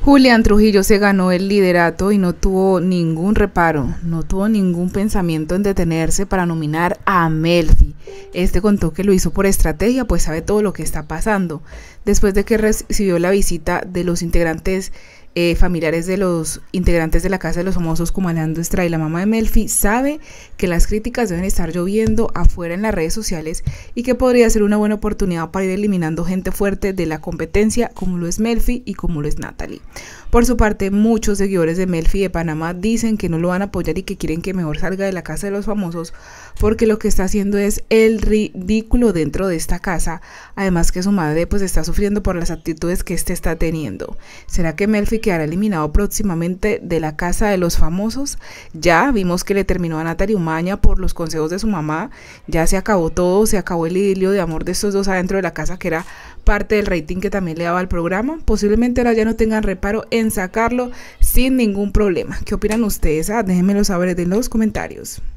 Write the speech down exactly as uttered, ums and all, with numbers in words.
Julián Trujillo se ganó el liderato y no tuvo ningún reparo, no tuvo ningún pensamiento en detenerse para nominar a Melfi. Este contó que lo hizo por estrategia, pues sabe todo lo que está pasando. Después de que recibió la visita de los integrantes eh, familiares de los integrantes de la Casa de los Famosos como Alandra y la mamá de Melfi, sabe que las críticas deben estar lloviendo afuera en las redes sociales y que podría ser una buena oportunidad para ir eliminando gente fuerte de la competencia como lo es Melfi y como lo es Natalie. Por su parte, muchos seguidores de Melfi de Panamá dicen que no lo van a apoyar y que quieren que mejor salga de la Casa de los Famosos porque lo que está haciendo es el ridículo dentro de esta casa, además que su madre pues está sufriendo por las actitudes que este está teniendo. ¿Será que Melfi quedará eliminado próximamente de la Casa de los Famosos? Ya vimos que le terminó a Natalie Umaña por los consejos de su mamá, ya se acabó todo, se acabó el idilio de amor de estos dos adentro de la casa que era parte del rating que también le daba al programa. Posiblemente ahora ya no tengan reparo en sacarlo sin ningún problema. ¿Qué opinan ustedes? Ah, déjenmelo saber en los comentarios.